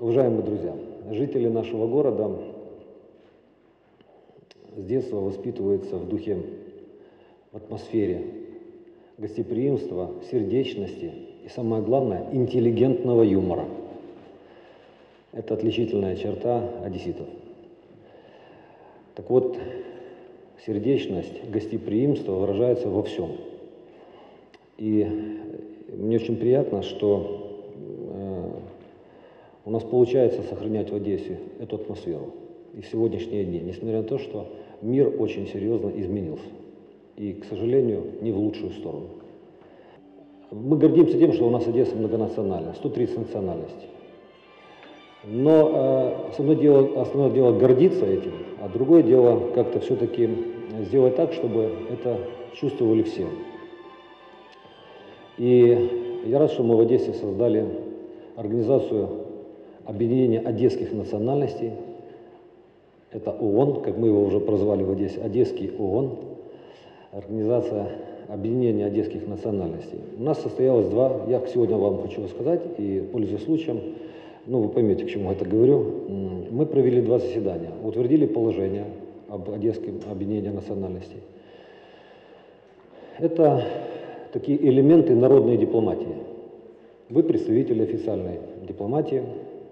Уважаемые друзья, жители нашего города с детства воспитываются в духе, в атмосфере гостеприимства, сердечности и, самое главное, интеллигентного юмора. Это отличительная черта одесситов. Так вот, сердечность, гостеприимство выражается во всем. И мне очень приятно, что у нас получается сохранять в Одессе эту атмосферу и в сегодняшние дни, несмотря на то, что мир очень серьезно изменился. И, к сожалению, не в лучшую сторону. Мы гордимся тем, что у нас Одесса многонациональная, 130 национальностей. Но основное дело гордиться этим, а другое дело как-то все-таки сделать так, чтобы это чувствовали все. И я рад, что мы в Одессе создали организацию объединения одесских национальностей. Это ООН, как мы его уже прозвали в Одессе, Одесский ООН, организация объединения одесских национальностей. У нас состоялось я сегодня вам хочу сказать, и пользуясь случаем, вы поймете, к чему я это говорю, мы провели 2 заседания, утвердили положение об Одесском объединении национальностей. Это такие элементы народной дипломатии. Вы представители официальной дипломатии,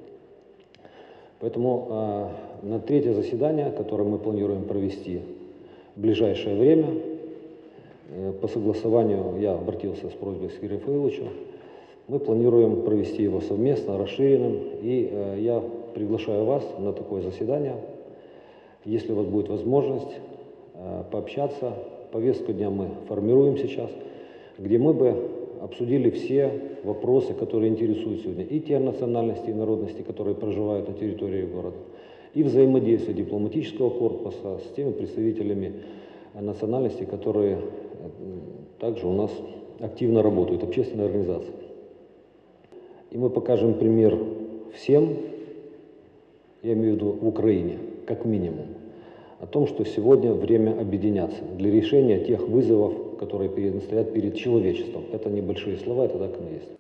поэтому на 3-е заседание, которое мы планируем провести в ближайшее время, по согласованию я обратился с просьбой к Сергею Рафаиловичу, мы планируем провести его совместно, расширенным, и я приглашаю вас на такое заседание, если у вас будет возможность пообщаться. Повестку дня мы формируем сейчас, где мы бы обсудили все вопросы, которые интересуют сегодня и те национальности и народности, которые проживают на территории города, и взаимодействие дипломатического корпуса с теми представителями национальностей, которые также у нас активно работают, общественные организации. И мы покажем пример всем, я имею в виду в Украине, как минимум, о том, что сегодня время объединяться для решения тех вызовов, которые стоят перед человечеством. Это небольшие слова, это так и есть.